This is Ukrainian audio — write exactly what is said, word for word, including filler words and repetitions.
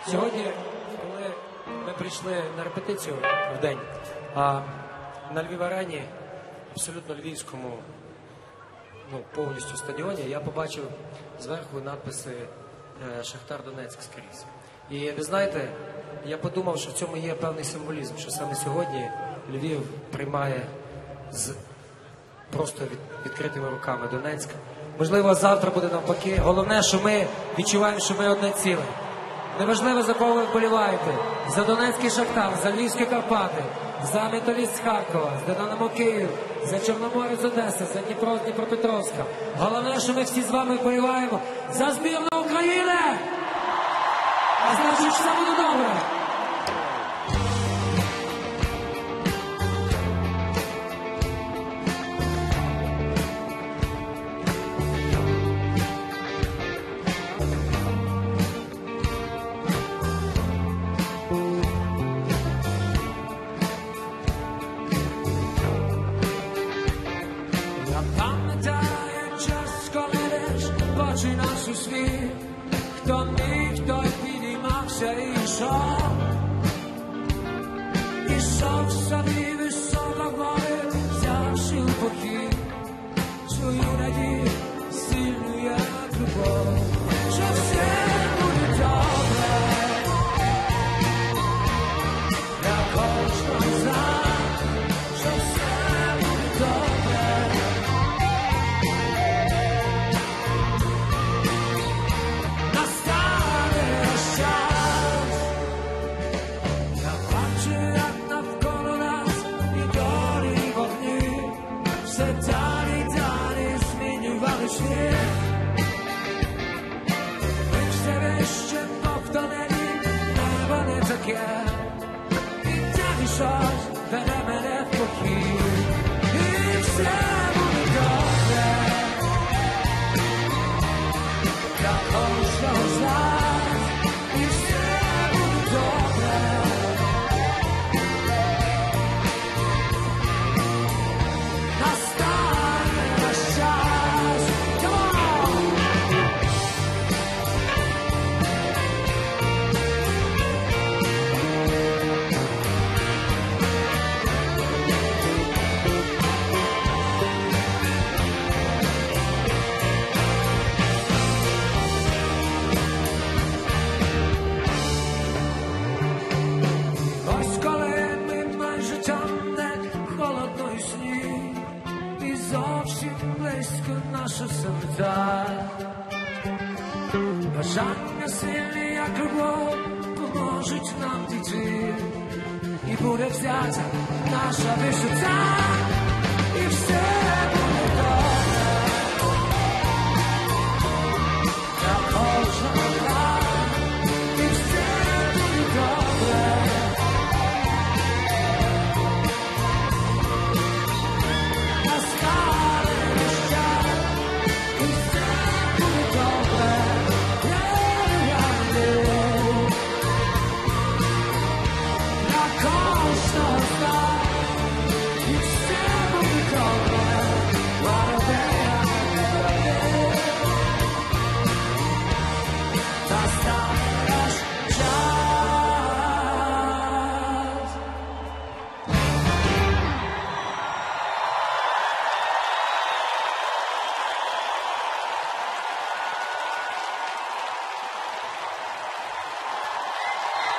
Сьогодні, коли ми прийшли на репетицію в день, а на Львів-арені, абсолютно львівському, ну, повністю стадіоні, я побачив зверху надписи «Шахтар Донецьк» скрізь. І ви знаєте, я подумав, що в цьому є певний символізм, що саме сьогодні Львів приймає з просто від, відкритими руками Донецьк. Можливо, завтра буде навпаки. Головне, що ми відчуваємо, що ми одне ціле. Неважливо, за кого ви вболіваєте. За Донецький Шахтар, за Львівські Карпати, за Металіст з Харкова, за Динамо Київ, за Чорноморець Одеса, за Дніпро з Дніпропетровська. Головне, що ми всі з вами вболіваємо за збірну України! А значить, все буде добре! Наш у світ, хто міг, той підіймався і йшов, ішов собі високо гори, взявши у похід свою надію, сильну як любов, що все буде добре, для кожного з нас, що все буде добре. Далі, далі змінювали світ. Ми все вище повтонені, небо не таке. І далі щось веде мене в похід. І все буде добре. Для кожного з нас. І все буде добре. Близько наші серця, бажання сильні, як любов, поможуть нам дійти, і буде взята наша висота, і все